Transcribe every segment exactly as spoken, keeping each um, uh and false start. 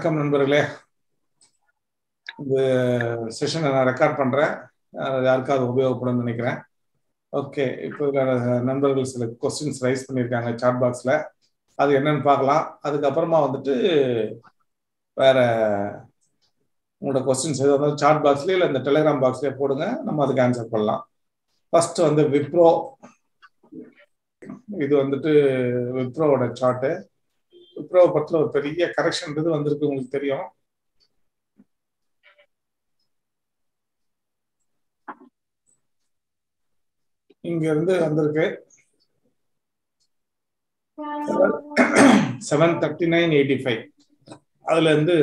வணக்கம் நண்பர்களே. இந்த செஷனை நான் ரெக்கார்ட் பண்றேன், யாருக்காவது உபயோகப்படும் நினைக்கிறேன். ஓகே, இப்போ நண்பர்கள் சில கொஸ்டின்ஸ் ரைஸ் பண்ணியிருக்காங்க சாட் பாக்ஸ்ல, அது என்னன்னு பார்க்கலாம். அதுக்கப்புறமா வந்துட்டு வேற உங்களோட கொஸ்டின்ஸ் எது வந்தாலும் சாட் பாக்ஸ்லயே இல்லை இந்த டெலிகிராம் பாக்ஸ்லயே போடுங்க, நம்ம அதுக்கு ஆன்சர் பண்ணலாம். ஃபர்ஸ்ட் வந்து விப்ரோ, இது வந்துட்டு விப்ரோவோட சார்ட்டு. விப்ரோ பத்தில ஒரு பெரிய கரெக்ஷன்றது வந்திருக்கு, உங்களுக்கு தெரியும். இங்க இருந்து வந்திருக்கு seven thirty nine eighty five, அதுல இருந்து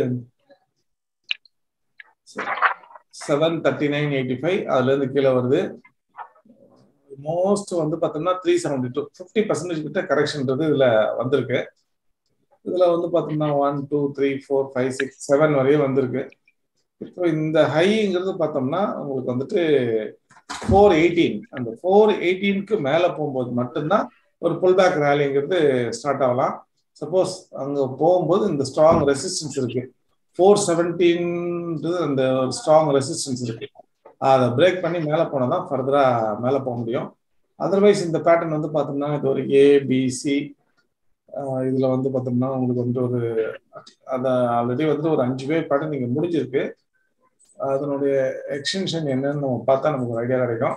seven thirty nine eighty five அதுல இருந்து கீழே வருது. மோஸ்ட் வந்து பார்த்தோம்னா three seventy two fifty percentage கிட்ட கரெக்ஷன்றது இதுல வந்திருக்கு. இதுல வந்து பார்த்தோம்னா one two three four five six seven வரையும் வந்திருக்கு. இப்போ இந்த ஹைங்கிறது பார்த்தோம்னா உங்களுக்கு வந்துட்டு ஃபோர் எயிட்டீன், அந்த ஃபோர் எயிட்டீனுக்கு மேல போகும்போது மட்டும்தான் ஒரு புல் பேக் ரேலிங்கிறது ஸ்டார்ட் ஆகலாம். சப்போஸ் அங்க போகும்போது இந்த ஸ்ட்ராங் ரெசிஸ்டன்ஸ் இருக்கு, ஃபோர் செவன்டீன் அந்த ஒரு ஸ்ட்ராங் ரெசிஸ்டன்ஸ் இருக்கு, அதை பிரேக் பண்ணி மேலே போனால் தான் ஃபர்தரா மேலே போக முடியும். அதர்வைஸ் இந்த பேட்டர்ன் வந்து பார்த்தோம்னா இது ஒரு ஏபிசி, இதுல வந்து பார்த்தோம்னா உங்களுக்கு வந்து ஒரு அதை ஆல்ரெடி வந்து ஒரு அஞ்சு வேவ் பேட்டர்ன் நீங்க முடிஞ்சிருக்கு. அதனுடைய எக்ஸ்டென்ஷன் என்னன்னு நம்ம பார்த்தா நமக்கு ஒரு ஐடியா கிடைக்கும்.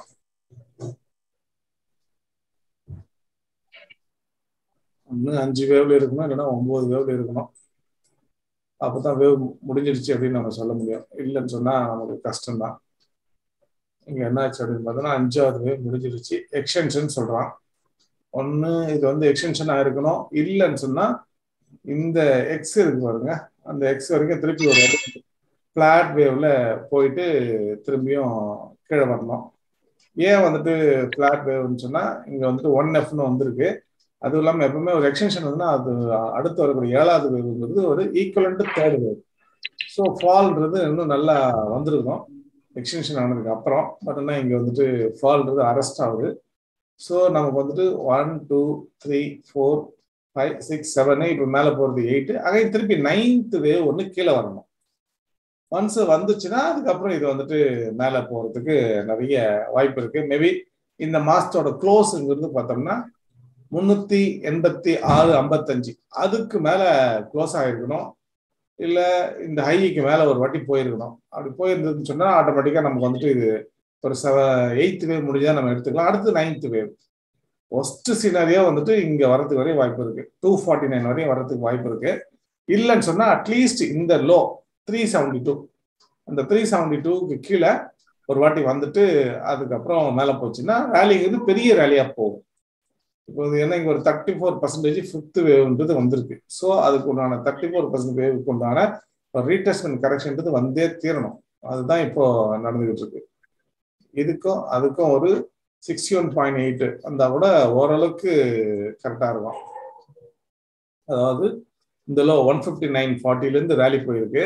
ஒன்று அஞ்சு வேவ்ல இருக்கணும், இல்லைன்னா ஒன்பது வேவ்ல இருக்கணும். அப்போதான் வேவ் முடிஞ்சிருச்சு அப்படின்னு நம்ம சொல்ல முடியும். இல்லைன்னு சொன்னா நமக்கு கஷ்டம்தான். இங்க என்னாச்சு அப்படின்னு பார்த்தோம்னா அஞ்சாவது வேவ் முடிஞ்சிருச்சு, எக்ஸ்டென்ஷன் சொல்றான். ஒன்று இது வந்து எக்ஸ்டென்ஷன் ஆயிருக்கணும், இல்லைன்னு சொன்னா இந்த எக்ஸ் இருக்கு பாருங்க, அந்த எக்ஸ் வரைக்கும் திருப்பி ஒரு பிளாட் வேவ்ல போயிட்டு திரும்பியும் கீழே வரணும். ஏன் வந்துட்டு பிளாட் வேவ்னு சொன்னா இங்க வந்துட்டு ஒன் எஃப்னு வந்திருக்கு. அதுவும் இல்லாமல் எப்பவுமே ஒரு எக்ஸ்டென்ஷன் வந்துன்னா அது அடுத்து வரக்கூடிய ஏழாவது வேவ்ங்கிறது ஒரு ஈக்குவலண்ட் தேர்ட் வேவ். ஸோ ஃபால்ன்றது இன்னும் நல்லா வந்திருக்கும் எக்ஸ்டென்ஷன் ஆனதுக்கு அப்புறம். பட் ஆனால் இங்கே வந்துட்டு ஃபால்ன்றது அரெஸ்ட் ஆகுது. ஸோ நமக்கு வந்துட்டு one two three four five six seven இப்போ மேலே போகிறது எயிட்டு, அங்கே திருப்பி நைன்த் வேவ் ஒன்று கீழே வரணும். ஒன்ஸ் வந்துச்சுன்னா அதுக்கப்புறம் இது வந்துட்டு மேலே போகிறதுக்கு நிறைய வாய்ப்பு இருக்கு. மேபி இந்த மாசத்தோட க்ளோஸுங்கிறது பார்த்தோம்னா முன்னூத்தி எண்பத்தி ஆறு ஐம்பத்தஞ்சு அதுக்கு மேல க்ளோஸ் ஆகிருக்கணும், இல்லை இந்த ஹைக்கு மேல ஒரு வாட்டி போயிருக்கணும். அப்படி போயிருந்ததுன்னு சொன்னா ஆட்டோமேட்டிக்கா நமக்கு வந்துட்டு இது ஒரு செவ எயித்து வேவ் முடிஞ்சா நம்ம எடுத்துக்கலாம். அடுத்து நைன்த் வேவ். ஒஸ்ட் சினாரியா வந்துட்டு இங்க வரதுக்கு வரையும் வாய்ப்பு இருக்கு, டூ ஃபார்ட்டி நைன் வரையும் வரதுக்கு வாய்ப்பு இருக்கு. இல்லைன்னு சொன்னா அட்லீஸ்ட் இந்த லோ த்ரீ செவன்டி டூ அந்த த்ரீ செவன்டி டூக்கு கீழே ஒரு வாட்டி வந்துட்டு அதுக்கப்புறம் மேலே போச்சுன்னா ரேலிங்கிறது பெரிய ரேலியா போகும். இப்போ ஏன்னா இங்க ஒரு தேர்ட்டி ஃபோர் பர்சன்டேஜ் ஃபிஃப்த் வேவ்ன்றது வந்திருக்கு. ஸோ அதுக்கு உண்டான தேர்ட்டி ஃபோர் பர்சன்ட் வேவுக்கு உண்டான ரீடெஸ்ட்மெண்ட் கரெக்ஷன்றது வந்தே தீரணும். அதுதான் இப்போ நடந்துகிட்டு இருக்கு. இதுக்கும் அதுக்கும் ஒரு சிக்ஸ்டி ஒன் பாயிண்ட் எயிட் அந்த கூட ஓரளவுக்கு கரெக்டா இருக்கும். அதாவது இந்த லோ ஒன் பிப்டி நைன் ஃபார்ட்டில இருந்து ரேலி போயிருக்கு,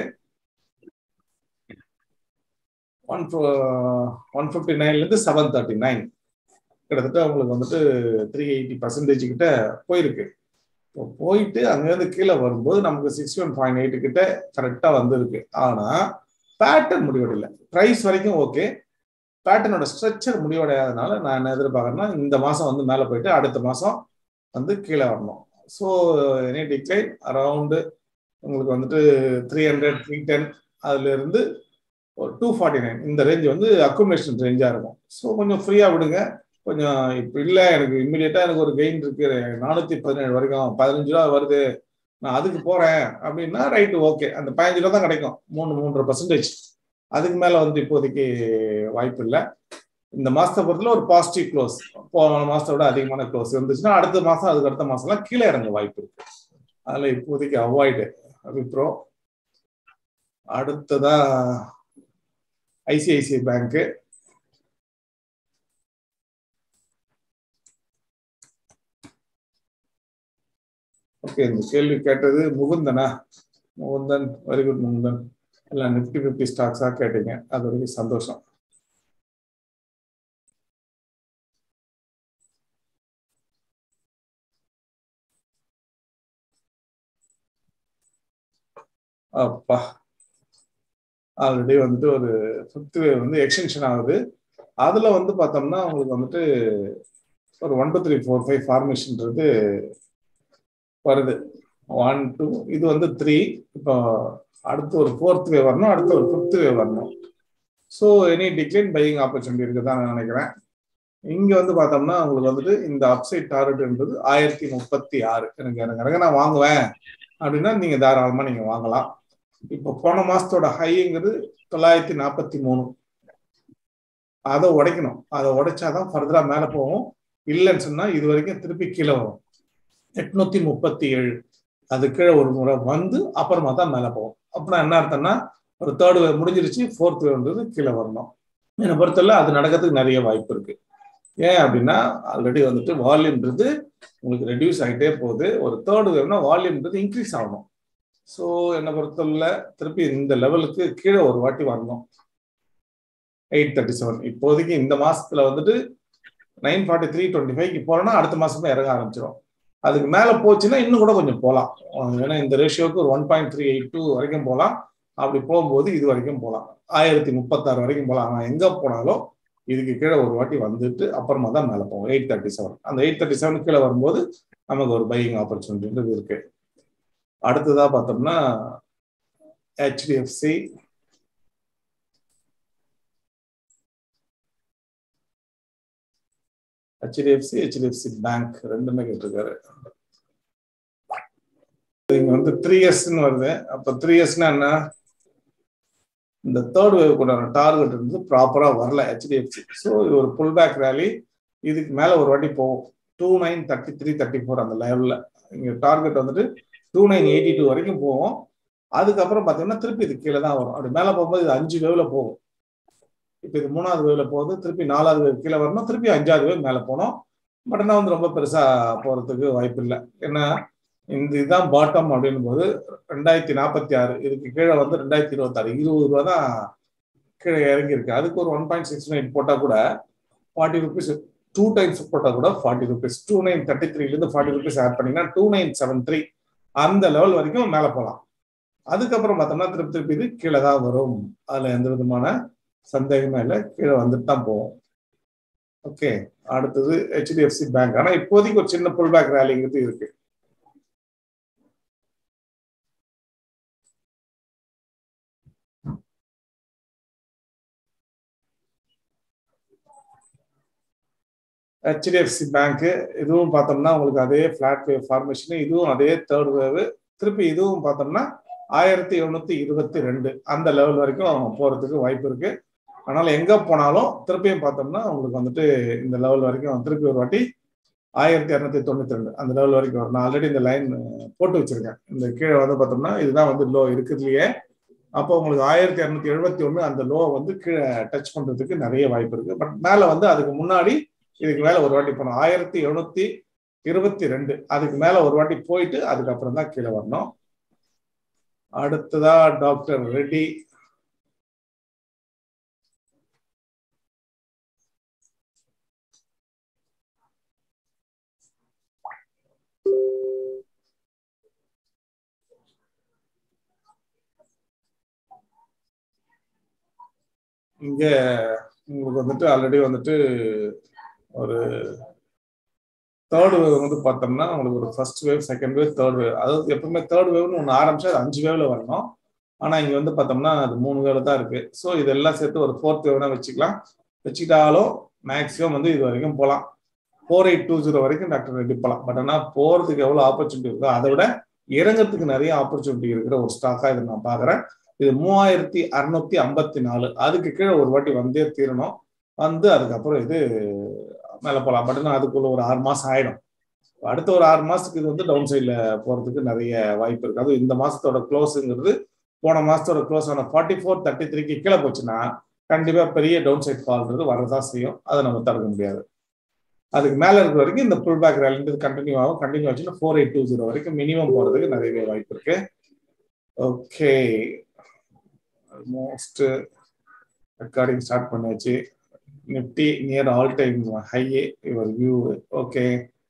ஒன் ஒன் பிப்டி நைன்ல இருந்து செவன் தேர்ட்டி நைன் கிட்டத்தட்ட உங்களுக்கு வந்துட்டு த்ரீ எயிட்டி பர்சன்டேஜ் கிட்ட போயிருக்கு. போயிட்டு அங்கேருந்து கீழே வரும்போது நமக்கு சிக்ஸ்டி ஒன் பாயிண்ட் எயிட் கிட்ட கரெக்டா வந்திருக்கு. ஆனா பேட்டர்ன் முடிவடைஇல்லை. ப்ரைஸ் வரைக்கும் ஓகே, பேட்டர்னோட ஸ்ட்ரக்சர் முடிவடையாதனால நான் என்ன எதிர்பார்க்கறேன்னா இந்த மாசம் வந்து மேலே போயிட்டு அடுத்த மாசம் வந்து கீழே வரணும். ஸோ எனி டிக்ளைன் அரௌண்டு உங்களுக்கு வந்துட்டு த்ரீ ஹண்ட்ரட் த்ரீ டென் அதுல இருந்து ஒரு டூ ஃபார்ட்டி நைன் இந்த ரேஞ்ச் வந்து அக்குமுலேஷன் ரேஞ்சா இருக்கும். ஸோ கொஞ்சம் ஃப்ரீயா விடுங்க. கொஞ்சம் இப்போ இல்லை எனக்கு இம்மிடியட்டா எனக்கு ஒரு கெயின் இருக்கு, நானூத்தி பதினேழு வரைக்கும் பதினஞ்சு ரூபா வருது, நான் அதுக்கு போறேன் அப்படின்னா ரைட்டு, ஓகே. அந்த பதினஞ்சு ரூபா தான் கிடைக்கும், மூணு மூன்றரை பர்சன்டேஜ். அதுக்கு மேல வந்து இப்போதைக்கு வாய்ப்பு இல்லை. இந்த மாசத்தை பொறுத்தல ஒரு பாசிட்டிவ் க்ளோஸ், போன மாசத்தை விட அதிகமான க்ளோஸ் இருந்துச்சுன்னா அடுத்த மாசம் அதுக்கு அடுத்த மாசம்லாம் கீழே இறங்க வாய்ப்பு இருக்கு. அதுல இப்போதைக்கு அவாய்டு விப்ரோ. அடுத்ததா ஐசிஐசிஐ பேங்க். ஓகே, இந்த கேள்வி கேட்டது முகுந்தனா? Mukundan, very good Mukundan. எல்லாம் நிப்டி பிப்டி ஸ்டாக்ஸா கேட்டீங்க, அது வரைக்கும் சந்தோஷம். அப்பா ஆல்ரெடி வந்துட்டு ஒரு ஃபிஃப்த் வேவ் வந்து எக்ஸ்டென்ஷன் ஆகுது. அதுல வந்து பார்த்தோம்னா உங்களுக்கு வந்துட்டு ஒரு one two three four five ஃபார்மேஷன்றது வருது. ஒன் டூ இது வந்து த்ரீ. இப்போ அடுத்து ஒரு ஃபோர்த் வேவ் வரணும், அடுத்து ஒரு ஃபிஃப்த் வேவ் வரணும். So any decline buying opportunity இருக்குதான் நான் நினைக்கிறேன். இங்க வந்து பார்த்தோம்னா உங்களுக்கு வந்துட்டு இந்த அப்சைட் டார்கெட்ன்றது ஆயிரத்தி முப்பத்தி ஆறு. எனக்கு எனக்கு எனக்கு நான் வாங்குவேன் அப்படின்னா நீங்க தாராளமா நீங்க வாங்கலாம். இப்போ போன மாசத்தோட ஹைங்கிறது தொள்ளாயிரத்தி நாற்பத்தி மூணு. அதை உடைக்கணும். அதை உடைச்சாதான் ஃபர்தரா மேல போகும். இல்லைன்னு சொன்னா இது வரைக்கும் திருப்பி கீழே வரும். எட்நூத்தி முப்பத்தி ஏழு அது கீழே ஒரு முறை வந்து அப்புறமா தான் மேல போகும். அப்படின்னா என்ன அர்த்தம்னா ஒரு தேர்ட் வேவ் முடிஞ்சிருச்சு, ஃபோர்த் வேவ்ன்றது கீழே வரணும். என்னை பொறுத்தவரை அது நடக்கிறதுக்கு நிறைய வாய்ப்பு இருக்கு. ஏன் அப்படின்னா ஆல்ரெடி வந்துட்டு வால்யூம்ன்றது உங்களுக்கு ரெடியூஸ் ஆகிட்டே போகுது. ஒரு தேர்ட் வேவ்னா வால்யூம்ன்றது இன்க்ரீஸ் ஆகணும். ஸோ என்னை பொறுத்தவரை திருப்பி இந்த லெவலுக்கு கீழே ஒரு வாட்டி வரணும். எயிட் தேர்ட்டி செவன் இப்போதைக்கு இந்த மாசத்துல வந்துட்டு நைன் ஃபார்ட்டி த்ரீ டுவெண்ட்டி ஃபைவ்க்கு போறோம்னா அடுத்த மாசமே இறங்க ஆரம்பிச்சிடும். அதுக்கு மேல போச்சுன்னா இன்னும் கூட கொஞ்சம் போகலாம். ஏன்னா இந்த ரேஷியோக்கு ஒரு one point three eight two வரைக்கும் போகலாம். அப்படி போகும்போது இது வரைக்கும் போகலாம், ஆயிரத்தி முப்பத்தாறு வரைக்கும் போகலாம். ஆனால் எங்க போனாலும் இதுக்கு கீழே ஒரு வாட்டி வந்துட்டு அப்புறமா தான் மேலே போகும். எயிட் தேர்ட்டி செவன் அந்த எயிட் தேர்ட்டி செவன் கீழே வரும்போது நமக்கு ஒரு பையிங் ஆப்பர்ச்சுனிட்டின்றது இருக்கு. அடுத்ததா பார்த்தோம்னா ஹெச்டிஎஃப்சி, ஹெச்டிஎஃப்சி ஹெச்டிஎஃப்சி பேங்க் ரெண்டுமே கேட்டிருக்காரு. இங்க வந்து த்ரீ இயர்ஸ்ன்னு வருது. அப்போ த்ரீ இயர்ஸ்னா என்ன, இந்த தேர்ட் வேவ் கூட டார்கெட் இருந்து ப்ராப்பரா வரல ஹெச்டிஎஃப்சி. ஸோ இது ஒரு புல் பேக் ரேலி. இதுக்கு மேல ஒரு வாட்டி போகும் two nine thirty three thirty four அந்த லெவல்ல. இங்க டார்கெட் வந்துட்டு டூ நைன் எயிட்டி டூ வரைக்கும் போகும். அதுக்கப்புறம் பார்த்தீங்கன்னா திருப்பி இது கீழே தான் வரும். அப்படி மேலே போகும்போது இது அஞ்சு வேவ்ல போகும். இப்போ இது மூணாவது வேவ்ல போகுது, திருப்பி நாலாவது வேவ் கீழே வரணும், திருப்பி அஞ்சாவது வேவ் மேலே போகணும். பட் ஆனால் வந்து ரொம்ப பெருசா போறதுக்கு வாய்ப்பு இல்லை. ஏன்னா இந்த இதுதான் பாட்டம் அப்படின்னும் போது ரெண்டாயிரத்தி நாற்பத்தி ஆறு இதுக்கு கீழே வந்து ரெண்டாயிரத்தி இருபத்தி ஆறு இருபது ரூபா தான் கீழே இறங்கி இருக்கு. அதுக்கு ஒரு ஒன் பாயிண்ட் சிக்ஸ் நைன் போட்டா கூட ஃபார்ட்டி ருபீஸ் டூ டைம்ஸ் போட்டா கூட forty rupees two nine thirty த்ரீல இருந்து ஃபார்ட்டி ருபீஸ் ஆட் பண்ணீங்கன்னா டூ நைன் செவன் த்ரீ அந்த லெவல் வரைக்கும் மேலே போகலாம். அதுக்கப்புறம் பார்த்தோம்னா திருப்பி திருப்பி இது கீழே தான் வரும். அதுல எந்த விதமான சந்தேகமே இல்லை, கீழே வந்துட்டு தான் போகும். ஓகே, அடுத்தது ஹெச்டிஎஃப்சி பேங்க். ஆனா இப்போதைக்கு ஒரு சின்ன புல் பேக் ரேலிங்கிறது இருக்கு. ஹெச்டிஎஃப்சி பேங்க் இதுவும் பார்த்தோம்னா உங்களுக்கு அதே பிளாட் வேவ் ஃபார்மேஷன், இதுவும் அதே தேர்ட் வேவ். திருப்பி இதுவும் பார்த்தோம்னா ஆயிரத்தி எழுநூத்தி இருபத்தி ரெண்டு அந்த லெவல் வரைக்கும் போறதுக்கு வாய்ப்பு இருக்கு. அதனால எங்க போனாலும் திருப்பியும் பார்த்தோம்னா உங்களுக்கு வந்துட்டு இந்த லெவல் வரைக்கும் திருப்பி ஒரு வாட்டி ஆயிரத்தி இரநூத்தி தொண்ணூத்தி ரெண்டு அந்த லெவல் வரைக்கும் வரும். நான் ஆல்ரெடி இந்த லைன் போட்டு வச்சிருக்கேன். இந்த கீழே வந்து பார்த்தோம்னா இதுதான் வந்து லோ இருக்குதுலயே. அப்போ உங்களுக்கு ஆயிரத்தி இரநூத்தி எழுபத்தி ஒண்ணு அந்த லோ வந்து கீழே டச் பண்றதுக்கு நிறைய வாய்ப்பு இருக்கு. பட் மேல வந்து அதுக்கு முன்னாடி இதுக்கு மேல ஒரு வாட்டி போனோம் ஆயிரத்தி எழுநூத்தி இருபத்தி ரெண்டு அதுக்கு மேல ஒரு வாட்டி போயிட்டு அதுக்கப்புறம் தான் கீழே வரணும். அடுத்ததா டாக்டர் ரெட்டி. இங்க உங்களுக்கு வந்துட்டு ஆல்ரெடி வந்துட்டு ஒரு தேர்ட் வேவ் வந்து பார்த்தோம்னா உங்களுக்கு ஒரு first wave second wave third wave, அதாவது எப்பவுமே தேர்ட் வேவ்னு ஒன்று ஆரம்பிச்சா அது அஞ்சு வேவ்ல வரணும். ஆனா இங்க வந்து பார்த்தோம்னா அது மூணு வேவ்ல தான் இருக்கு. ஸோ இதெல்லாம் சேர்த்து ஒரு ஃபோர்த் வேவ்னா வச்சுக்கலாம். வச்சுக்கிட்டாலும் மேக்ஸிமம் வந்து இது வரைக்கும் போகலாம், ஃபோர் எயிட் டூ ஜீரோ வரைக்கும் டாக்டர் ரெட்டி போகலாம். பட் ஆனால் போறதுக்கு எவ்வளோ ஆப்பர்ச்சுனிட்டி இருக்கோ அதை விட இறங்கிறதுக்கு நிறைய ஆப்பர்ச்சுனிட்டி இருக்கிற ஒரு ஸ்டாக்கா இதை நான் பாக்குறேன். இது மூவாயிரத்தி அறுநூத்தி ஐம்பத்தி நாலு அதுக்கு கீழே ஒரு வாட்டி வந்தே தீரணும். வந்து அதுக்கப்புறம் இது மேலே போகலாம். பட் ஆனால் அதுக்குள்ள ஒரு ஆறு மாசம் ஆயிடும். அடுத்த ஒரு ஆறு மாசத்துக்கு இது வந்து டவுன் சைட்ல போறதுக்கு நிறைய வாய்ப்பு இருக்கு. அதுவும் இந்த மாசத்தோட க்ளோஸுங்கிறது போன மாசத்தோட க்ளோஸ் ஆன ஃபார்ட்டி ஃபோர் தேர்ட்டி த்ரீக்கு கீழே போச்சுன்னா கண்டிப்பா பெரிய டவுன் சைட் ஃபால்ன்றது வரதான் செய்யும். அதை நம்ம தடுக்க முடியாது. அதுக்கு மேல இருக்கிற வரைக்கும் இந்த புல் பேக் ரேலின்றது கண்டினியூ ஆகும். கண்டினியூ ஆச்சுன்னா ஃபோர் எயிட் டூ ஜீரோ வரைக்கும் மினிமம் போறதுக்கு நிறைய வாய்ப்பு இருக்கு. ஓகே, ஆல்மோஸ்ட் ரெக்கார்டிங் ஸ்டார்ட் பண்ணியாச்சு. Nifty near all time high your view. Okay,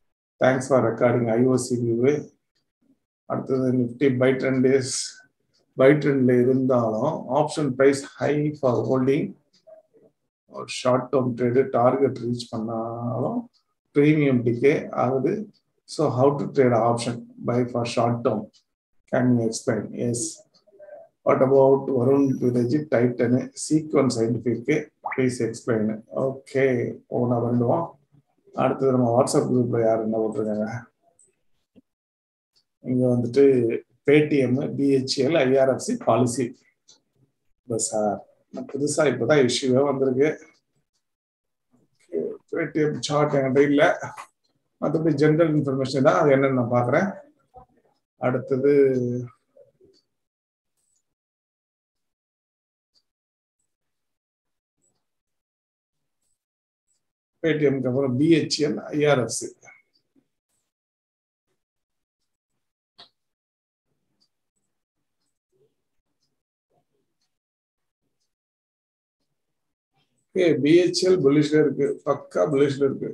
thanks for recording IOC view. அடுத்தது Nifty buy trend is buy ட்ரெண்ட்ல இருந்தாலும் option price high for holding short term trade target reach பண்ணாலும் premium decay ஆகுது. So how to trade option buy for short term, can you explain? Yes. What about Varun village Titan sequence scientific, please explain. Okay, ஒவ்வொன்றா வந்துடுவோம். அடுத்தது நம்ம WhatsApp குரூப்ல யார் என்ன போட்டிருக்காங்க? இங்க வந்துட்டு Paytm, BHL, IRFC policy sir புதுசா இப்பதான் இஷ்யூவே வந்திருக்கு. பேடிஎம் சார்ட் என்கிட்ட இல்லை, மற்றபடி ஜென்ரல் இன்ஃபர்மேஷன் தான், அது என்னன்னு நான் பாக்குறேன். அடுத்தது பேடிஎம்க்கு அப்புறம் பிஹெச்எல், ஐஆர்எஃப்சி. பிஹெச்எல் புல்லிஷ்ல இருக்கு, பக்கா புல்லிஷ்ல இருக்கு.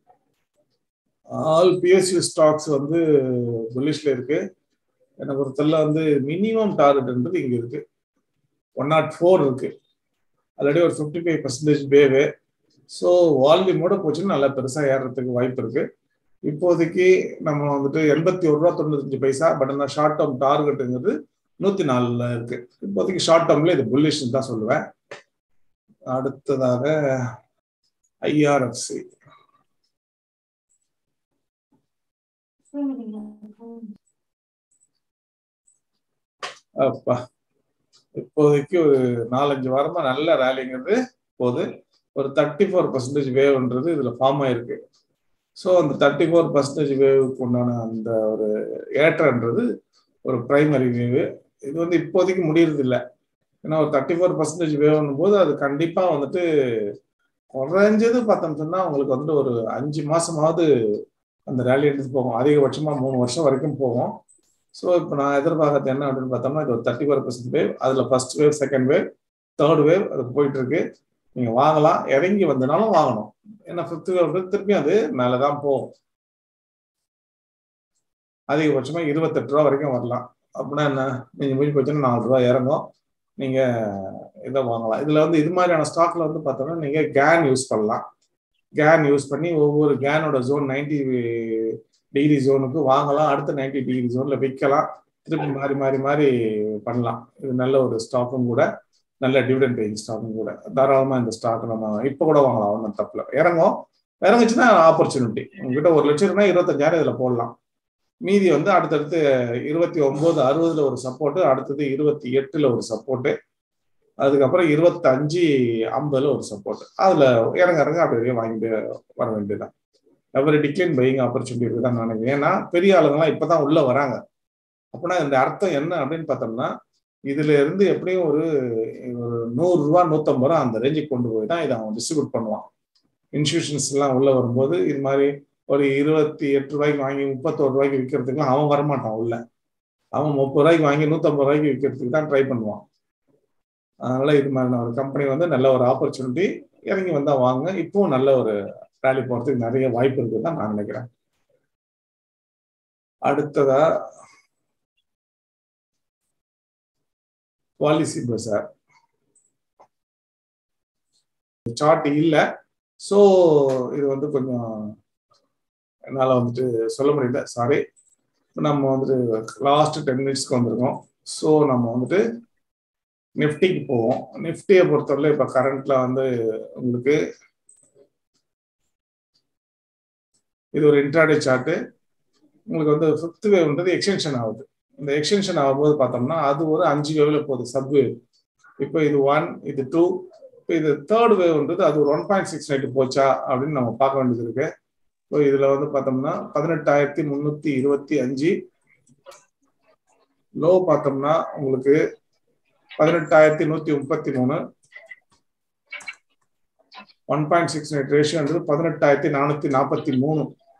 ஆல் பிஎஸ்யூ ஸ்டாக்ஸ் வந்து புல்லிஷ்ல இருக்கு. எனக்கு ஒருத்தர்ல வந்து மினிமம் டார்கெட்ன்றது இங்க இருக்கு, ஒன் நாட் ஃபோர் இருக்கு. ஆல்ரெடி ஒரு ஃபிஃப்டி ஃபைவ் பர்சன்டேஜ் பேவு. ஸோ வால்யூமோட போச்சுன்னா நல்லா பெருசா ஏறதுக்கு வாய்ப்பு இருக்கு. இப்போதைக்கு நம்ம வந்துட்டு எண்பத்தி ஒரு ரூபா தொண்ணூத்தஞ்சு பைசா, பட் அந்த ஷார்ட் டேர்ம் டார்கெட்டுங்கிறது நூத்தி நாலுல இருக்கு. இப்போதைக்கு ஷார்ட் டேர்ம்ல இது புல்லிஷ் தான் சொல்லுவேன். அடுத்ததாக ஐஆர்எஃப்சி. அப்பா இப்போதைக்கு ஒரு நாலஞ்சு வாரமா நல்ல ரேலிங்கிறது போது. ஒரு தேர்ட்டி ஃபோர் பர்சன்டேஜ் வேவ்ன்றது இதுல ஃபார்ம் ஆயிருக்கு. ஸோ அந்த தேர்ட்டி ஃபோர் பர்சன்டேஜ் வேவுக்கு உண்டான அந்த ஒரு ஏற்றன்றது ஒரு பிரைமரி வேவு. இது வந்து இப்போதைக்கு முடியறது இல்லை. ஏன்னா ஒரு தேர்ட்டி ஃபோர் பர்சன்டேஜ் வேவ்னும் போது அது கண்டிப்பா வந்துட்டு குறைஞ்சது பார்த்தோம்னு சொன்னா உங்களுக்கு வந்துட்டு ஒரு அஞ்சு மாசமாவது அந்த ரேலி எடுத்து போகும். அதிகபட்சமா மூணு வருஷம் வரைக்கும் போகும். ஸோ இப்போ நான் எதிர்பார்க்கறது என்ன அப்படின்னு பார்த்தோம்னா, இது ஒரு தேர்ட்டி ஃபோர் பர்சன்ட் வேவ், அதுல first wave, second wave, third wave அது போயிட்டு இருக்கு. நீங்க வாங்கலாம், இறங்கி வந்தனாலும் வாங்கணும். ஏன்னா ஃபிஃப்த் வேவ் திருப்பி அது மேலதான் போகும். அதிகபட்சமா இருபத்தெட்டு ரூபா வரைக்கும் வரலாம். அப்படின்னா என்ன, நீங்க முடிஞ்சு போச்சுன்னா நாலு ரூபா இறங்கும், நீங்க இதை வாங்கலாம். இதுல வந்து இது மாதிரியான ஸ்டாக்ல வந்து பார்த்தோம்னா நீங்க கேன் யூஸ் பண்ணலாம். கேன் யூஸ் பண்ணி ஒவ்வொரு கேனோட ஜோன் நைன்டி டிகிரி ஜோனுக்கு வாங்கலாம், அடுத்த நைன்டி டிகிரி ஜோன்ல விற்கலாம், திருப்பி மாறி மாறி மாறி பண்ணலாம். இது நல்ல ஒரு ஸ்டாக்கும் கூட, நல்ல டிவிடெண்ட் பேயிங் ஸ்டாக்கும் கூட. தாராளமா இந்த ஸ்டாக் நம்ம இப்ப கூட வாங்கலாம், ஒன்றும் தப்புல. இறங்கும், இறங்குச்சுன்னா ஆப்பர்ச்சுனிட்டி. உங்ககிட்ட ஒரு லட்சம் ரூபாய் இருபத்தஞ்சாயிரம் இதுல போடலாம். மீதி வந்து அடுத்தடுத்து இருபத்தி ஒன்பது அறுபதுல ஒரு சப்போர்ட், அடுத்தது இருபத்தி எட்டுல ஒரு சப்போர்ட், அதுக்கப்புறம் இருபத்தி அஞ்சு ஐம்பதுல ஒரு சப்போர்ட். அதுல இறங்க இறங்க அப்படியே வாங்கிட்டு வர வேண்டியதுதான். எவரி டிக்ளைன் பையிங் ஆப்பர்ச்சுனிட்டி இருக்குதான் நினைக்கிறேன். ஏன்னா பெரிய ஆளுங்கெல்லாம் இப்பதான் உள்ள வராங்க. அப்படின்னா இந்த அர்த்தம் என்ன அப்படின்னு பார்த்தோம்னா, இதுல இருந்து எப்படியும் ஒரு ஒரு நூறு ரூபா நூத்தம்பது ரூபா அந்த ரேஞ்சுக்கு கொண்டு போய் தான் இதை அவன் டிஸ்ட்ரிபியூட் பண்ணுவான். இன்ஸ்டிடியூஷன்ஸ் எல்லாம் உள்ள வரும்போது இது மாதிரி ஒரு இருபத்தி எட்டு ரூபாய்க்கு வாங்கி முப்பத்தோரு ரூபாய்க்கு விற்கிறதுக்குலாம் அவன் வரமாட்டான் உள்ள. அவன் முப்பது ரூபாய்க்கு வாங்கி நூத்தம்பது ரூபாய்க்கு விற்கிறதுக்கு தான் ட்ரை பண்ணுவான். அதனால இது மாதிரி ஒரு கம்பெனி வந்து நல்ல ஒரு ஆப்பர்ச்சுனிட்டி, இறங்கி வந்தா வாங்க. இப்பவும் நல்ல ஒரு ரேலி போறதுக்கு நிறைய வாய்ப்பு இருக்குன்னு தான் நான் நினைக்கிறேன். அடுத்ததா பாலிசி பஜார் சார்ட் இல்லை. ஸோ இது வந்து கொஞ்சம் என்னால் வந்துட்டு சொல்ல முடியல, சாரி. நம்ம வந்துட்டு லாஸ்ட் டென் மினிட்ஸ்க்கு வந்திருக்கோம். ஸோ நம்ம வந்துட்டு நிஃப்டிக்கு போவோம். நிஃப்டியை பொறுத்தவரை இப்போ கரண்ட்ல வந்து உங்களுக்கு இது ஒரு இன்ட்ராடே சார்ட்டு. உங்களுக்கு வந்து ஃபிஃப்த் வேவ்ன்றது எக்ஸ்டென்ஷன் ஆகுது. இந்த எக்ஸ்டென்ஷன் ஆகும்போது பார்த்தோம்னா அது ஒரு அஞ்சு வேவ்ல போகுது, சப் வேவ். இப்போ இது ஒன், இது டூ, இப்போ இது தேர்ட் வேவ்ன்றது அது ஒரு ஒன் பாயிண்ட் சிக்ஸ் நைட்டு போச்சா அப்படின்னு நம்ம பார்க்க வேண்டியது இருக்கு. இப்போ இதுல வந்து பார்த்தோம்னா பதினெட்டாயிரத்தி முன்னூத்தி இருபத்தி அஞ்சு லோ பார்த்தோம்னா உங்களுக்கு பதினெட்டாயிரத்தி நூத்தி முப்பத்தி மூணு, ஒன் பாயிண்ட் சிக்ஸ் நைட் ரேஷியோன்றது பதினெட்டாயிரத்தி நானூத்தி நாற்பத்தி மூணு.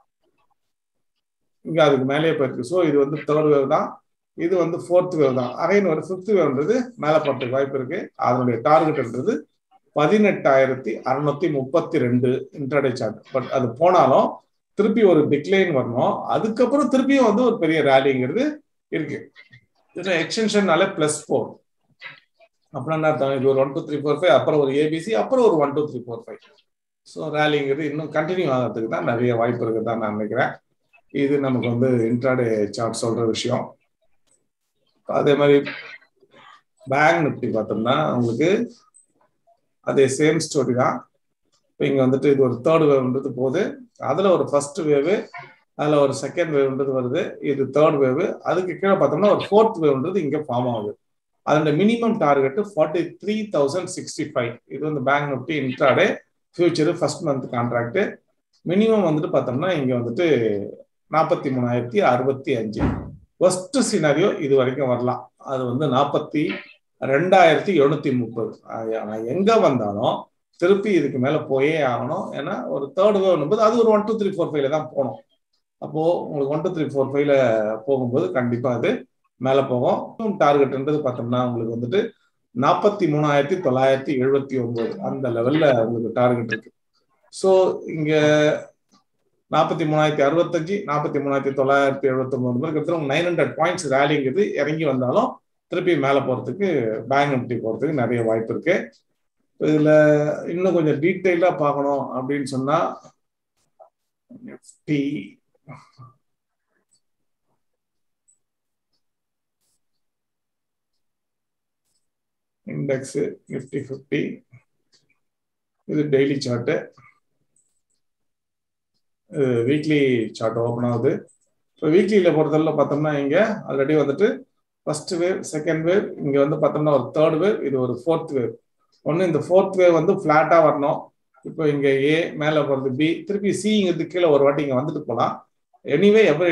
இங்க அதுக்கு மேலேயே போயிருக்கு. ஸோ இது வந்து தேர்ட் வேவ் தான், இது வந்து ஃபோர்த் வேவ் தான். அகைன் ஒரு ஃபிஃப்த் வேவ்ன்றது மேலே போறதுக்கு வாய்ப்பு இருக்கு. அதனுடைய டார்கெட்ன்றது பதினெட்டாயிரத்தி அறுநூத்தி முப்பத்தி ரெண்டு இன்ட்ராடே சார்ட். பட் அது போனாலும் திருப்பி ஒரு டிக்ளைன் வரணும், அதுக்கப்புறம் திருப்பியும் வந்து ஒரு பெரிய ரேலிங்கிறது இருக்கு. இதுல எக்ஸ்டென்ஷன்னால பிளஸ் ஃபோர் அப்புறம் என்ன அர்த்தம்? இது ஒரு one two three four five அப்புறம் ஒரு ஏபிசி அப்புறம் ஒரு one two three four five. So ரேலிங்கிறது இன்னும் கண்டினியூ ஆகிறதுக்கு தான் நிறைய வாய்ப்பு இருக்குது தான் நான் நினைக்கிறேன். இது நமக்கு வந்து இன்ட்ராடே சார்ட் சொல்ற விஷயம். அதே மாதிரி பேங்க் நிஃப்டி பார்த்தோம்னா உங்களுக்கு அதே சேம் ஸ்டோரி தான். இப்போ இங்கே வந்துட்டு இது ஒரு தேர்ட் வேவ்ன்றது போகுது, அதில் ஒரு ஃபர்ஸ்ட் வேவு, அதில் ஒரு செகண்ட் வேவ்ன்றது வருது, இது தேர்ட் வேவு, அதுக்கு கீழே பார்த்தோம்னா ஒரு ஃபோர்த் வேவ்ன்றது இங்கே ஃபார்ம் ஆகுது. அதோட minimum target forty three thousand sixty five. இது வந்து bank Nifty intraday future first month contract. Minimum வந்துட்டு பார்த்தோம்னா இங்கே வந்துட்டு நாற்பத்தி மூணாயிரத்தி அறுபத்தி அஞ்சு. ஃபர்ஸ்ட் சினாரியோ இது வரைக்கும் வரலாம், அது வந்து நாற்பத்தி ரெண்டாயிரத்தி எழுநூத்தி முப்பது. ஆனால் எங்கே வந்தாலும் திருப்பி இதுக்கு மேலே போயே ஆகணும். ஏன்னா ஒரு தேர்ட் வேவ் அது ஒரு ஒன் டூ த்ரீ ஃபோர் ஃபைவ்ல தான் போகணும். அப்போ உங்களுக்கு ஒன் டூ த்ரீ ஃபோர் ஃபைவ்ல போகும்போது கண்டிப்பாக அது மேலே போகும். டார்கெட்ன்றது பார்த்தோம்னா உங்களுக்கு வந்துட்டு நாற்பத்தி மூணாயிரத்தி தொள்ளாயிரத்தி எழுபத்தி ஒன்பது அந்த லெவல்ல உங்களுக்கு டார்கெட் இருக்கு. ஸோ இங்க நாற்பத்தி மூணாயிரத்தி அறுபத்தஞ்சு நாற்பத்தி மூணாயிரத்தி தொள்ளாயிரத்தி எழுபத்தி ஒன்பது கிட்டத்தட்ட நைன் ஹண்ட்ரட் பாயிண்ட்ஸ் ரேலிங்கிறது இறங்கி வந்தாலும் திருப்பி மேலே போறதுக்கு பேங்க் நிஃப்டி போறதுக்கு நிறைய வாய்ப்பு இருக்கு. இதுல இன்னும் கொஞ்சம் டீட்டெயிலா பார்க்கணும் அப்படின்னு சொன்னா நிஃப்டி இண்டெக்ஸ் நிஃப்டி ஃபிஃப்டி இது daily chart, weekly chart open ஆகுது. இப்போ வீக்லியில பொறுத்தவரை பார்த்தோம்னா இங்க ஆல்ரெடி வந்துட்டு ஃபர்ஸ்ட் வேவ், செகண்ட் வேவ், இங்க வந்து பார்த்தோம்னா ஒரு தேர்ட் வேவ், இது ஒரு ஃபோர்த் வேவ். ஒன்று இந்த ஃபோர்த் வேவ் வந்து ஃபிளாட்டா வரணும். இப்போ இங்க ஏ மேலே போகிறது பி, திருப்பி சிங்கிறது கீழே ஒரு வாட்டி இங்கே வந்துட்டு போகலாம். எனிவே எப்படி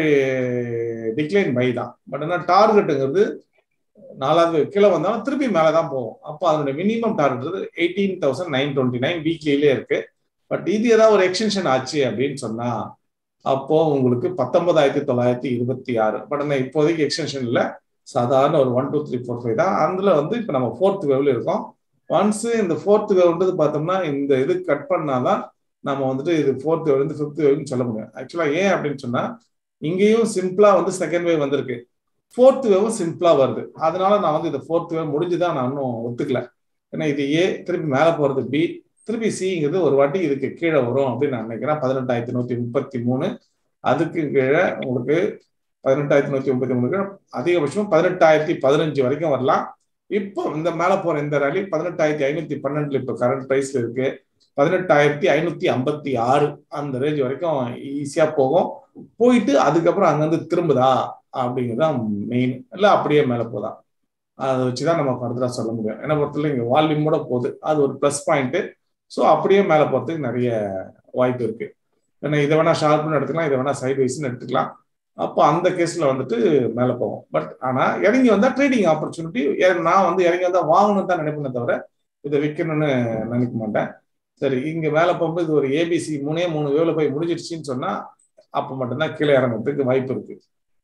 டிக்ளைன் பை தான். பட் ஆனால் டார்கெட்டுங்கிறது நாலாவது கீழே வந்தாலும் திருப்பி மேலே தான் போகும். அப்போ அதனுடைய minimum target eighteen thousand nine twenty nine வீக்லியிலே இருக்கு. பட் இது ஏதாவது ஒரு எக்ஸ்டென்ஷன் ஆச்சு அப்படின்னு சொன்னா அப்போ உங்களுக்கு பத்தொன்பதாயிரத்தி தொள்ளாயிரத்தி இருபத்தி ஆறு. பட் ஆனால் இப்போதைக்கு எக்ஸ்டென்ஷன் இல்லை, சாதாரண ஒரு one two three four five தான். அதுல வந்து இப்போ நம்ம ஃபோர்த் வேவ்ல இருக்கோம். ஒன்ஸ் இந்த ஃபோர்த் வேவ்ன்றது பார்த்தோம்னா இந்த இது கட் பண்ணாதான் நம்ம வந்துட்டு இது ஃபோர்த் வேவ் இருந்து ஃபிஃப்த் வேவ்னு சொல்ல முடியும். ஆக்சுவலா ஏன் அப்படின்னு சொன்னா இங்கேயும் சிம்பிளா வந்து செகண்ட் வேவ் வந்திருக்கு, ஃபோர்த் வேவும் சிம்பிளா வருது. அதனால நான் வந்து இந்த ஃபோர்த் வேவ் முடிஞ்சுதான் நான் இன்னும் ஒத்துக்கல. ஏன்னா இது ஏ திருப்பி மேலே போறது பி, திருப்பி சிங்கிறது ஒரு வாட்டி இதுக்கு கீழே வரும் அப்படின்னு நான் நினைக்கிறேன். பதினெட்டாயிரத்தி நூத்தி முப்பத்தி மூணு அதுக்கு கீழே உங்களுக்கு பதினெட்டாயிரத்தி நூத்தி முப்பத்தி மூணுக்கு அதிகபட்சம் பதினெட்டாயிரத்தி பதினஞ்சு வரைக்கும் வரலாம். இப்போ இந்த மேலே போற இந்த ரேலி பதினெட்டாயிரத்தி ஐநூத்தி பன்னெண்டுல இப்போ கரண்ட் பிரைஸ்ல இருக்கு. பதினெட்டாயிரத்தி ஐநூத்தி ஐம்பத்தி ஆறு அந்த ரேஞ்ச் வரைக்கும் ஈஸியா போகும். போயிட்டு அதுக்கப்புறம் அங்கிருந்து திரும்புதா அப்படிங்கிறதான் மெயின், இல்லை அப்படியே மேலே போதா அதை வச்சுதான் நம்ம ஃபர்தரா சொல்ல முடியும். என்ன பொறுத்தவரை இங்க வால்யூமோட போகுது, அது ஒரு பிளஸ் பாயிண்ட். ஸோ அப்படியே மேலே போறதுக்கு நிறைய வாய்ப்பு இருக்கு. ஏன்னா இதை வேணா ஷார்ப்னு எடுத்துக்கலாம், இதை வேணா சைட் வைஸ்ன்னு எடுத்துக்கலாம். அப்போ அந்த கேஸ்ல வந்துட்டு மேலே போகும். பட் ஆனா இறங்கி வந்தா ட்ரேடிங் ஆப்பர்ச்சுனிட்டி, நான் வந்து இறங்கி வந்தா வாங்கணும்னு தான் நினைப்பேனே தவிர இதை விற்கணும்னு நினைக்க மாட்டேன். சரி, இங்க மேலே போகும்போது இது ஒரு ஏபிசி மூணே மூணு வேலை போய் முடிஞ்சிடுச்சின்னு சொன்னா அப்போ மட்டும்தான் கீழே இறங்கிறதுக்கு வாய்ப்பு இருக்கு.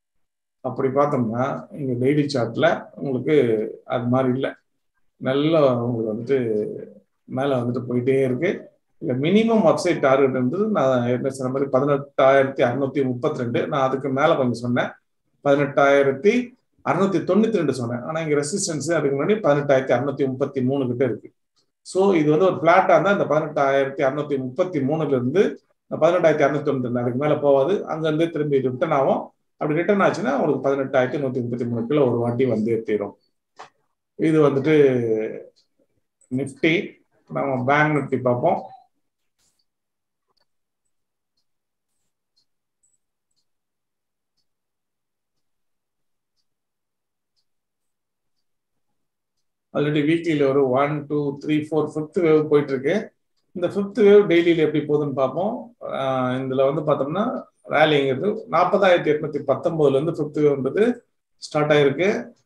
அப்படி பார்த்தோம்னா இங்க டெய்லி சார்ட்ல உங்களுக்கு அது மாதிரி இல்லை, நல்லா உங்களுக்கு வந்துட்டு மேலே வந்துட்டு போயிட்டே இருக்கு. இல்லை மினிமம் அப்சைட் டார்கெட் இருந்தது நான் என்ன சொன்ன மாதிரி பதினெட்டாயிரத்தி அறுநூத்தி முப்பத்தி ரெண்டு நான் அதுக்கு மேலே கொஞ்சம் சொன்னேன், பதினெட்டாயிரத்தி அறுநூத்தி தொண்ணூத்தி ரெண்டு சொன்னேன். ஆனால் இங்கே ரெசிஸ்டன்ஸ் அதுக்கு முன்னாடி பதினெட்டாயிரத்தி அறுநூத்தி முப்பத்தி மூணு கிட்ட இருக்கு. ஸோ இது வந்து ஒரு பிளாட்டா இருந்தால் இந்த பதினெட்டாயிரத்தி அறுநூத்தி முப்பத்தி மூணுல இருந்து பதினெட்டாயிரத்தி அறுநூத்தி தொண்ணூத்தி ரெண்டு அதுக்கு மேலே போகாது, அங்கேருந்து திரும்பி ரிட்டர்ன் ஆகும். அப்படி ரிட்டர்ன் ஆச்சுன்னா உங்களுக்கு பதினெட்டாயிரத்தி நூத்தி முப்பத்தி மூணு கிலோ ஒரு வாட்டி வந்து தீரும். இது வந்துட்டு நிஃப்டி. நம்ம பேங்க் நிஃப்டி பார்ப்போம். ஆல்ரெடி வீக்லியில ஒரு one two three four fifth wave போயிட்டு இருக்கு. இந்த ஃபிஃப்த் வேவ் டெய்லியில எப்படி போகுதுன்னு பார்ப்போம். இதுல வந்து பார்த்தோம்னா ரேலிங்கிறது நாற்பதாயிரத்தி எட்நூத்தி பத்தொன்பதுல இருந்து ஃபிஃப்த் வேவ்ன்றது ஸ்டார்ட் ஆயிருக்கு.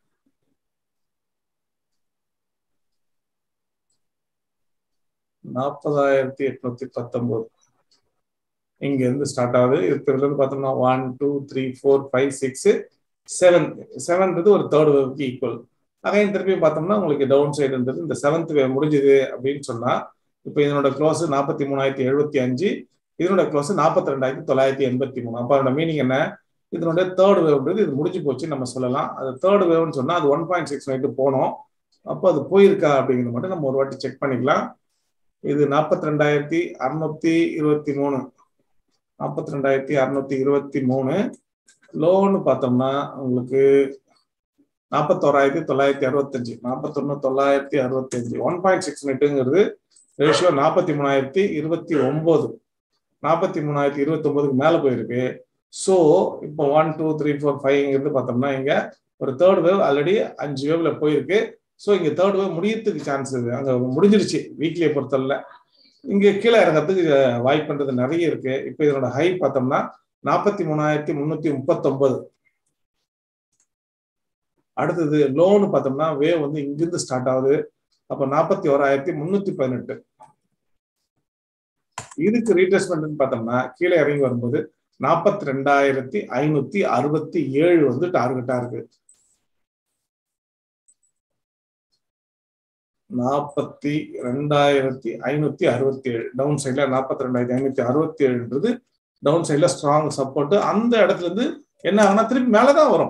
நாற்பதாயிரத்தி எட்நூத்தி பத்தொன்பது இங்க இருந்து ஸ்டார்ட் ஆகுது. இதுல இருந்து பார்த்தோம்னா one two three four five six seven செவன்றது ஒரு தேர்ட் வேவ்க்கு ஈக்குவல். அகைன் திருப்பி பார்த்தோம்னா உங்களுக்கு டவுன் சைடுன்றது இந்த செவன்த் வேவ் முடிஞ்சுது அப்படின்னு சொன்னா இப்போ இதனோட க்ளோஸ் நாற்பத்தி மூணாயிரத்தி எழுபத்தி அஞ்சு இதனோட க்ளோஸ் நாற்பத்தி ரெண்டாயிரத்தி தொள்ளாயிரத்தி எண்பத்தி மூணு அப்போ அதோட மீனிங் என்ன? இதனுடைய தேர்ட் வேவ்ன்றது இது முடிஞ்சு போச்சு நம்ம சொல்லலாம். அது தேர்ட் வேவ்னு சொன்னா அது ஒன் பாயிண்ட் சிக்ஸ் நைட்டு போனோம். அப்போ அது போயிருக்கா அப்படிங்கிறது மட்டும் நம்ம ஒரு வாட்டி செக் பண்ணிக்கலாம். இது நாற்பத்தி ரெண்டாயிரத்தி அறுநூத்தி இருபத்தி மூணு நாற்பத்தி ரெண்டாயிரத்தி அறுநூத்தி இருபத்தி மூணு லோன்னு பார்த்தோம்னா உங்களுக்கு நாற்பத்தோராயிரத்தி தொள்ளாயிரத்தி அறுபத்தஞ்சு நாற்பத்தொன்னு தொள்ளாயிரத்தி அறுபத்தி அஞ்சு ஒன் பாயிண்ட் சிக்ஸ் நெட்டுங்கிறது ரேஷியோ நாற்பத்தி மூணாயிரத்தி இருபத்தி ஒன்பது நாற்பத்தி மூணாயிரத்தி இருபத்தி ஒன்பதுக்கு மேல போயிருக்கு. ஸோ இப்போ ஒன் டூ த்ரீ ஃபோர் ஃபைவ்ங்கிறது பார்த்தோம்னா இங்க ஒரு தேர்ட் வேவ் ஆல்ரெடி அஞ்சு வேவ்ல போயிருக்கு. ஸோ இங்க தேர்ட் வேவ் முடியறதுக்கு சான்ஸ் இருக்கு. அங்க முடிஞ்சிருச்சு வீக்லியை பொறுத்தவரை. இங்க கீழே இறங்கிறதுக்கு வாய்ப்புன்றது நிறைய இருக்கு. இப்போ இதனோட ஹை பார்த்தோம்னா நாற்பத்தி மூணாயிரத்தி முன்னூத்தி முப்பத்தி ஒன்பது. அடுத்தது லோன்னு பார்த்தோம்னா வேவ் வந்து இங்கிருந்து ஸ்டார்ட் ஆகுது. அப்போ நாற்பத்தி ஓராயிரத்தி முன்னூத்தி பதினெட்டு. இதுக்கு ரீட்ரேஸ்மெண்ட் பார்த்தோம்னா கீழே இறங்கி வரும்போது நாற்பத்தி ரெண்டாயிரத்தி ஐநூத்தி அறுபத்தி ஏழு வந்து டார்கெட்டா இருக்கு. நாற்பத்தி ரெண்டாயிரத்தி ஐநூத்தி அறுபத்தி ஏழு டவுன் சைட்ல நாற்பத்தி ரெண்டாயிரத்தி ஐநூத்தி அறுபத்தி ஏழுன்றது டவுன் சைட்ல ஸ்ட்ராங் சப்போர்ட். அந்த இடத்துல இருந்து என்ன ஆகுனா திருப்பி மேலதான் வரும்.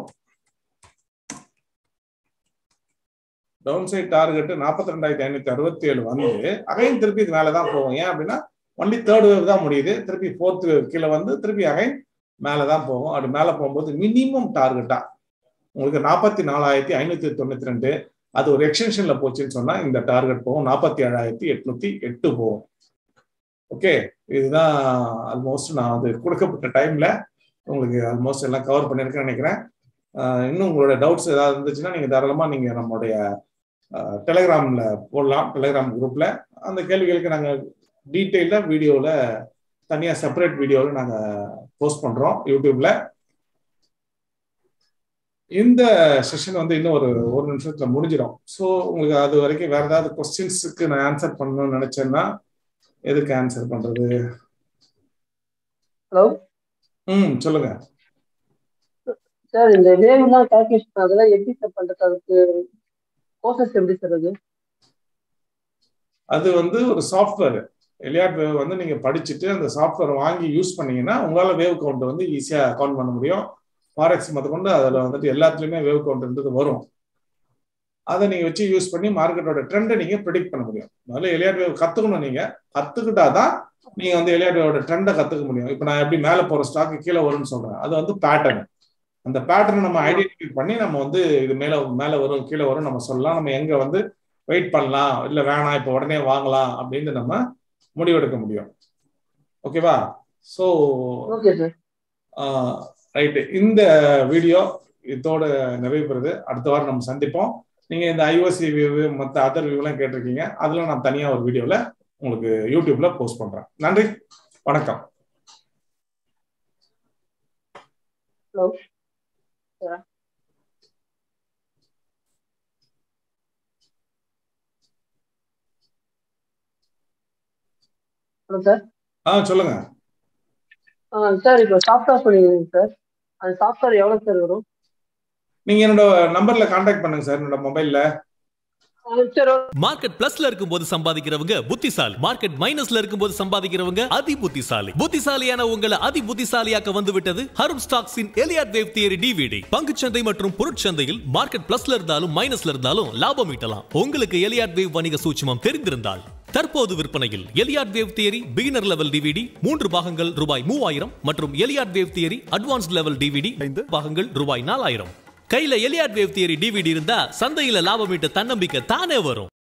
டவுன் சைட் டார்கெட் நாற்பத்தி ரெண்டாயிரத்தி ஐநூத்தி அறுபத்தி ஏழு வந்து அகைன் திருப்பி இது மேலதான் போகும். ஏன் அப்படின்னா ஒன்லி தேர்ட் வேவ் தான் முடியுது. திருப்பி ஃபோர்த் வேவ் கீழே வந்து திருப்பி அகைன் மேலதான் போகும். அப்படி மேல போகும்போது மினிமம் டார்கெட்டா உங்களுக்கு நாற்பத்தி நாலாயிரத்தி ஐநூத்தி தொண்ணூத்தி ரெண்டு அது ஒரு எக்ஸ்டென்ஷன்ல போச்சுன்னு சொன்னா இந்த டார்கெட் போகும் நாற்பத்தி ஏழாயிரத்தி எட்நூத்தி எட்டு போகும். ஓகே, இதுதான் ஆல்மோஸ்ட் நான் அது கொடுக்கப்பட்ட டைம்ல உங்களுக்கு ஆல்மோஸ்ட் எல்லாம் கவர் பண்ணிருக்கேன்னு நினைக்கிறேன். இன்னும் உங்களோட டவுட்ஸ் ஏதாவது இருந்துச்சுன்னா நீங்க தாராளமா நீங்க நம்மளுடைய டெலிகிராம்ல போடலாம். டெலிகிராம் குரூப்ல அந்த கேள்விகளுக்கு நாங்க டீட்டெயிலா வீடியோல தனியா செப்பரேட் வீடியோல நாங்க போஸ்ட் பண்றோம் யூடியூப்ல. இந்த செஷன் வந்து இன்னும் ஒரு ஒரு நிமிஷத்துல முடிஞ்சிடும். ஸோ உங்களுக்கு அது வரைக்கும் வேற ஏதாவது கொஸ்டின்ஸுக்கு நான் ஆன்சர் பண்ணணும்னு நினைச்சேன்னா எதுக்கு ஆன்சர் பண்றது? ஹலோ, ம் சொல்லுங்க சார். இந்த வேவ்லாம் கால்குலேஷன் அதெல்லாம் எப்படி சார் பண்றது? அதுக்கு ப்ராசஸ் எப்படி சார்? அது அது வந்து ஒரு சாஃப்ட்வேர். எலியாட் வேவ் வந்து நீங்க படிச்சுட்டு அந்த சாஃப்ட்வேர் வாங்கி யூஸ் பண்ணீங்கன்னா உங்களால வேவ் கவுண்ட் வந்து ஈஸியா அக்கௌண்ட் பண்ண முடியும். ஃபாரெக்ஸ் மொத்த கொண்டு அதில் வந்துட்டு எல்லாத்துலயுமே வேவ் கவுண்ட்ன்றது வரும். அதை நீங்க வச்சு யூஸ் பண்ணி மார்க்கெட்டோட ட்ரெண்டை நீங்க ப்ரெடிக்ட் பண்ண முடியும். முதல்ல எலியாட் வேவ் கத்துக்கணும். நீங்க கத்துக்கிட்டாதான் நீங்க வந்து எலியாட் வேவோட ட்ரெண்டை கத்துக்க முடியும். இப்போ நான் எப்படி மேல போற ஸ்டாக் கீழே வரும்னு சொல்றேன், அது வந்து பேட்டர்ன். அந்த பேட்டர்னை நம்ம ஐடென்டிஃபை பண்ணி நம்ம வந்து இது மேல மேல வரும் கீழே வரும் நம்ம சொல்லலாம். நம்ம எங்க வந்து வெயிட் பண்ணலாம், இல்ல வேணாம் இப்போ உடனே வாங்கலாம் அப்படின்னு நம்ம முடிவெடுக்க முடியும். ஓகேவா? So okay sir, right. இந்த வீடியோ இதோட நிறைவு பெறுது. அடுத்த வாரம் நம்ம சந்திப்போம். நீங்க இந்த ஐஓசி வியூ மற்ற அதர் வியூ எல்லாம் கேட்டிருக்கீங்க. அதெல்லாம் நான் தனியா ஒரு வீடியோல உங்களுக்கு யூடியூப்ல போஸ்ட் பண்றேன். நன்றி, வணக்கம். Hello sir. Hello sir. ஆ சொல்லுங்க சார். இப்போ சாஃப்ட்வேர் பண்ணிக்கிறீங்க சார், அந்த சாஃப்ட்வேர் எவ்வளோ சார் வரும்? நீங்க என்னோட நம்பர்ல கான்டாக்ட் பண்ணுங்க சார். என்னோட மொபைல்ல மார்க்கெட் பிளஸ்ல இருக்கும்போது சம்பாதிக்கிறவங்க புத்திசாலி, மார்க்கெட் மைனஸ்ல இருக்கும்போது சம்பாதிக்கிறவங்க அதி புத்திசாலி. புத்திசாலியான உங்களை அதி புத்திசாலியாக்க வந்து விட்டது ஹரும் ஸ்டாக்ஸின் எலியாட் வேவ் தியரி டிவிடி. பங்குச்சந்தை மற்றும் பொருட்சந்தையில் மார்க்கெட் பிளஸ்ல இருந்தாலும் மைனஸ்ல இருந்தாலும் லாபம் ஈட்டலாம். உங்களுக்கு எலியாட் வேவ் வணிக சூட்சுமம் தெரிந்திருந்தால் தற்போது விற்பனையில் Elliott wave theory beginner level DVD மூன்று பாகங்கள் ரூபாய் மூவாயிரம் மற்றும் Elliott wave theory advanced level DVD ஐந்து பாகங்கள் ரூபாய் நாலாயிரம். கையில எலியாட் வேவ் தியரி டிவிடி இருந்தா சந்தையில லாபம் ஈட்ட தன்னம்பிக்கை தானே வரும்.